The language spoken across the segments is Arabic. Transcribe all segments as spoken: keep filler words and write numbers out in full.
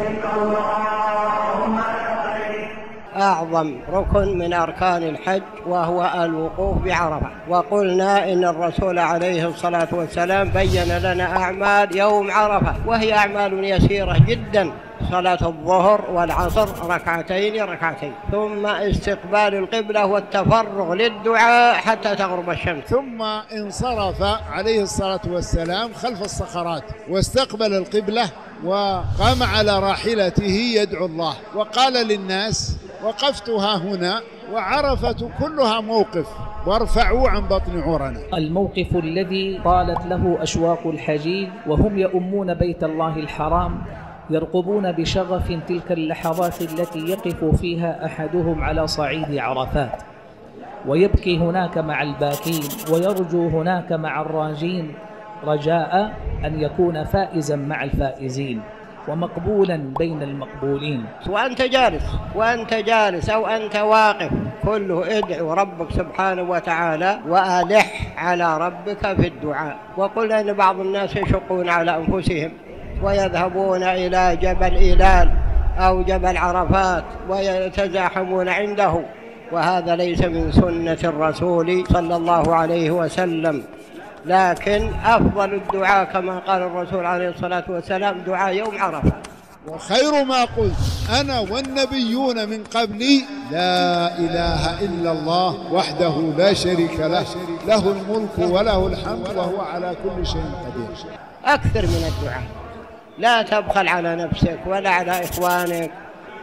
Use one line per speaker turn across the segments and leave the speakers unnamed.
لبيك اللهم لبيك.
أعظم ركن من أركان الحج وهو الوقوف بعرفة. وقلنا إن الرسول عليه الصلاة والسلام بين لنا أعمال يوم عرفة، وهي أعمال يسيرة جدا: صلاة الظهر والعصر ركعتين ركعتين، ثم استقبال القبلة والتفرغ للدعاء حتى تغرب الشمس.
ثم انصرف عليه الصلاة والسلام خلف الصخرات واستقبل القبلة وقام على راحلته يدعو الله، وقال للناس: وقفت ها هنا وعرفة كلها موقف، وارفعوا عن بطن عرنا.
الموقف الذي طالت له أشواق الحجيج وهم يؤمون بيت الله الحرام، يرقبون بشغف تلك اللحظات التي يقف فيها أحدهم على صعيد عرفات ويبكي هناك مع الباكين ويرجو هناك مع الراجين، رجاء أن يكون فائزا مع الفائزين ومقبولا بين المقبولين.
وأنت جالس وأنت جالس أو أنت واقف، كله ادعو ربك سبحانه وتعالى وألح على ربك في الدعاء. وقل أن بعض الناس يشقون على أنفسهم ويذهبون إلى جبل إيلال أو جبل عرفات ويتزاحمون عنده، وهذا ليس من سنة الرسول صلى الله عليه وسلم. لكن أفضل الدعاء كما قال الرسول عليه الصلاة والسلام دعاء يوم عرفة.
وخير ما قلت أنا والنبيون من قبلي: لا إله إلا الله وحده لا شريك له، له الملك وله الحمد وهو على كل شيء قدير.
أكثر من الدعاء، لا تبخل على نفسك ولا على إخوانك،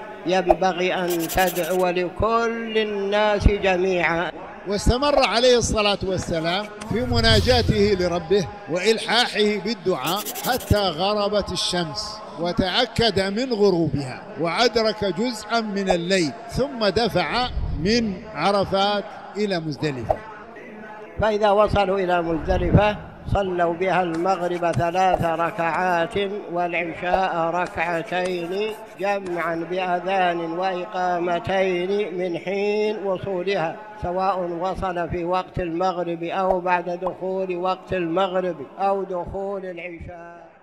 ينبغي أن تدعو لكل الناس جميعا.
واستمر عليه الصلاة والسلام في مناجاته لربه وإلحاحه بالدعاء حتى غربت الشمس وتأكد من غروبها وأدرك جزءا من الليل، ثم دفع من عرفات إلى مزدلفة.
فإذا وصلوا إلى مزدلفة صلوا بها المغرب ثلاث ركعات والعشاء ركعتين جمعا بأذان وإقامتين من حين وصولها، سواء وصل في وقت المغرب أو بعد دخول وقت المغرب أو دخول العشاء.